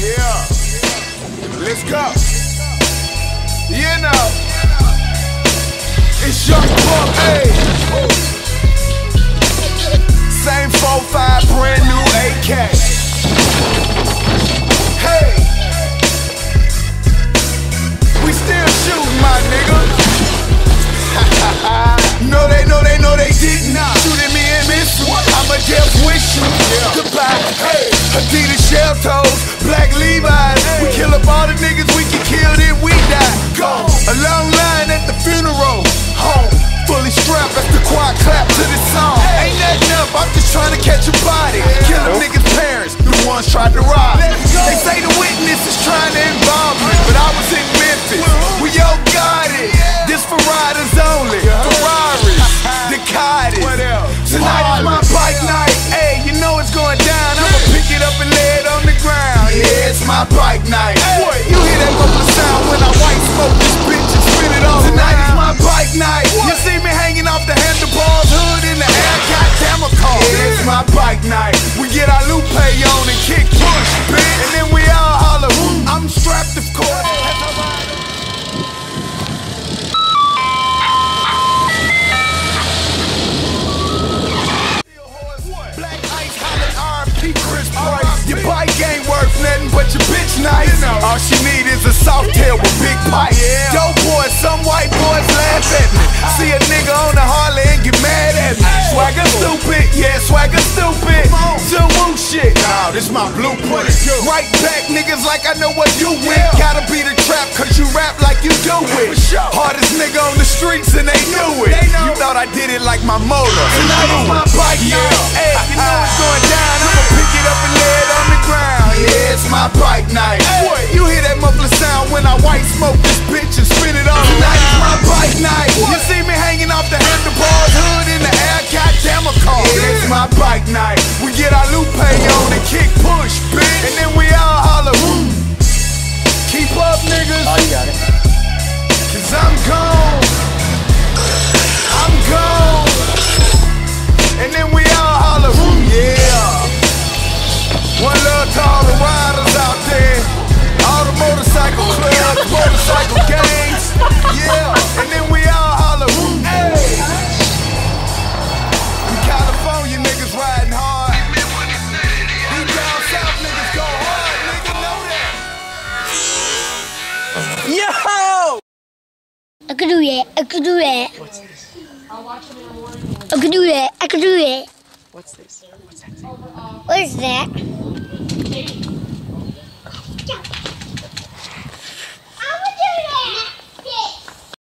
Yeah. Let's go. You know, it's Young Buck, hey. Same 4-5, brand new AK. Hey, we still shooting, my nigga. No, they did not shoot at me and miss you. I'm a death wish you. Goodbye. Hey, Adidas shell toes, black Levi's. We kill up all the niggas we can kill, then we die. Go. A long line at the funeral. Home, fully strapped. That's the quiet clap to this song. Ain't nothing up. I'm just trying to catch a body. Kill them niggas' parents. The ones tried to rob. They say the witness is trying to involve me, but I was in Memphis. We all got it. This for riders only. Ferraris, Ducatis. Tonight is my bike night. Hey, you know it's going down. I'ma pick it up and lay it on the ground. Yeah, it's my bike night. You hear that muffler sound when I white smoke this bitch and spin it all. Tonight is my bike night. You see me hanging off the handlebars, hood in the air, goddamn a car. Yeah, it's my bike night. We get our Lupe on and kick push, bitch. And then we all holler, I'm strapped, of course. Your bike ain't worth nothing but your bitch nice. All she need is a soft tail with big pipe. Dope boys, some white boys laugh at me. See a nigga on the Harley and get mad at me. Swagger stupid, yeah, swagger stupid. Some woo shit, nah, this my blueprint. Right back, niggas like I know what you with. Gotta be the trap, cause you rap like you do it. Hardest nigga on the streets and they knew it. You thought I did it like my motor. Tonight is my bike night. Hey, you know it's going down, I'ma pick it up and lay it on the ground. Yeah, it's my bike night. You hear that muffler sound when I white smoke this bitch and spin it on. Tonight is my bike night. You see me hanging off the handlebars, hood in the air, goddamn a car. Yeah, it's my bike night. We get our Lupe on and kick push, bitch. And then we all holler, keep up, niggas. Oh, you got it. Cause I'm gone. I'm gone. And then we all holler, yeah. One love to all the riders out there, all the motorcycle clubs, motorcycle gangs, yeah. And then we all holler, hey. In California, niggas riding hard. These down south niggas go hard, nigga, know that. Yo! I could do that. I could do that. What's this? I could do that. I could do that. What's this? What's that? What is that?